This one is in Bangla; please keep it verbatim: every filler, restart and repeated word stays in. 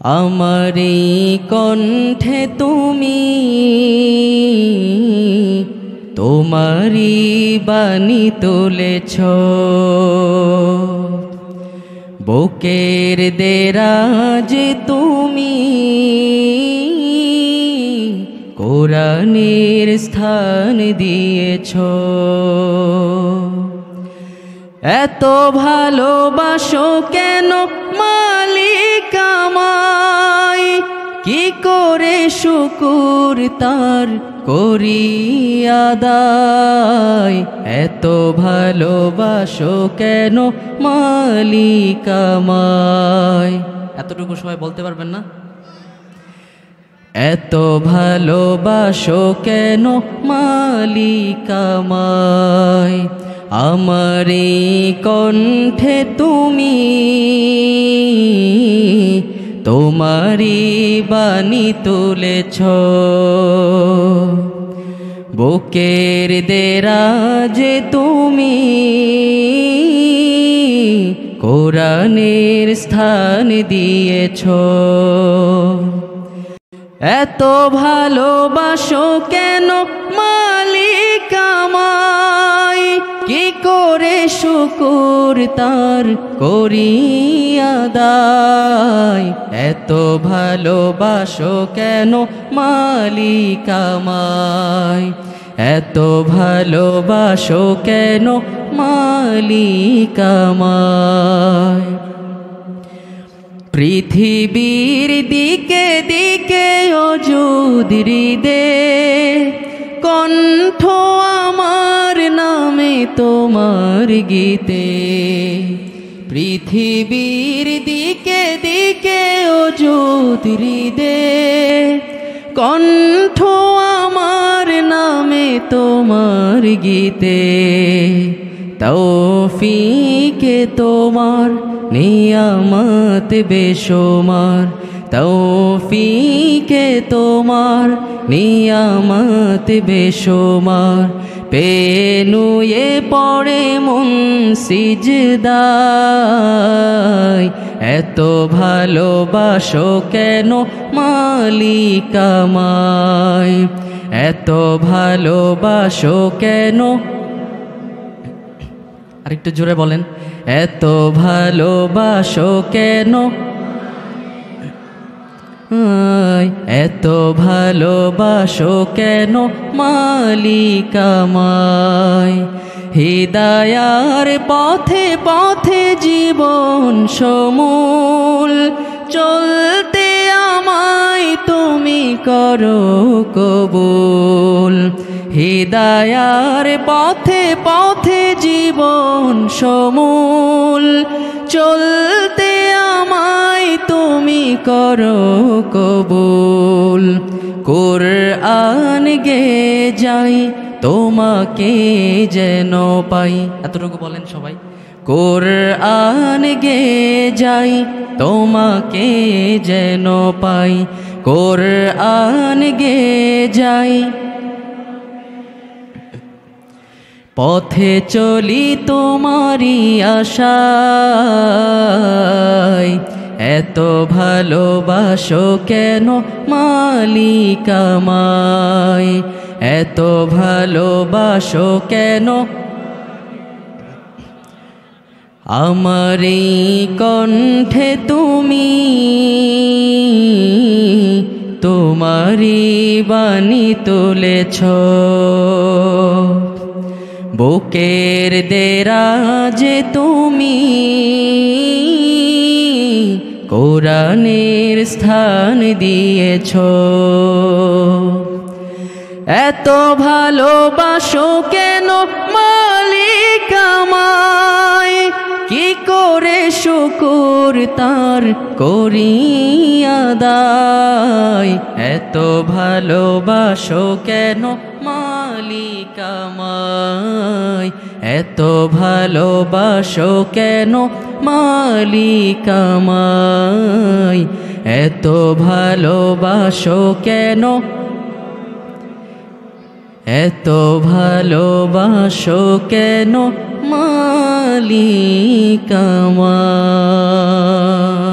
আমারি কণ্ঠে তুমি তোমারি বাণী তুলেছ, বুকের দেরাজ তুমি কোরআনের স্থান দিয়েছ। এত ভালোবাসো কেন মালিক আমায়, কি করে শুকুর তার করি আদায়। এত ভালোবাসো কেন মালিক আমায়। এতটুকু সবাই বলতে পারবেন না? এত ভালোবাসো কেন মালিক আমায়, আমারি কণ্ঠে তুমি তোমারি বাণী তুলেছ, বুকের দেরাজ তুমি কোরআনের স্থান দিয়েছ। এত ভালোবাসো কেন মালিক আমায়, কি করে শুকুর তার করি আদায়। এত ভালোবাসো কেন মালিক আমায়, এত ভালোবাসো কেন মালিক আমায়। পৃথিবীর দিকে দিকে অযুদ হৃদে, কণ্ঠ আমার নামে তোমার গীতে। পৃথিবীর দিকে দিকে অযুদ হৃদে, কণ্ঠ আমার নামে তোমার গীতে। তৌফিকে তোমার নিয়ামত বেশুমার, তৌফিকে তোমার নিয়ামত বেশুমার। পেনুয়ে পড়ে মন সিজদায়, এত ভালোবাসো কেন মালিক আমায়, এত ভালোবাসো কেন। আরেকটু জোরে বলেন, এত ভালোবাসো কেন, এত ভালোবাসো কেন মালিক আমায়। হিদায়ার পথে পথে জীবন সমূল চলতে আমায় তুমি করো কবুল। হিদায়ার পথে পথে জীবন সমূল চলতে আমায় তুমি করো কবুল। কুরআন গে যাই তোমাকে যেন পাই। এতটুকু বলেন সবাই। কুরআন গে যাই তোমাকে যেন পাই, কুরআন গে যাই। পথে চলি তোমারি আশায়, এত ভালোবাসো কেন মালিক আমায়, এত ভালোবাসো কেন। আমারি কণ্ঠে তুমি তোমারি বাণী তুলেছ, বুকের দেরাজে তুমি কোরআনের স্থান দিয়েছ। এত ভালোবাসো কেন মালিক আমায়, কি করে শুকুর তার করি আদায়। এত ভালোবাসো কেন মালিক আমায়, এত ভালোবাসো কেন মালিক আমায়, এত ভালোবাসো কেন, এত ভালোবাসো কেন মালিক আমার।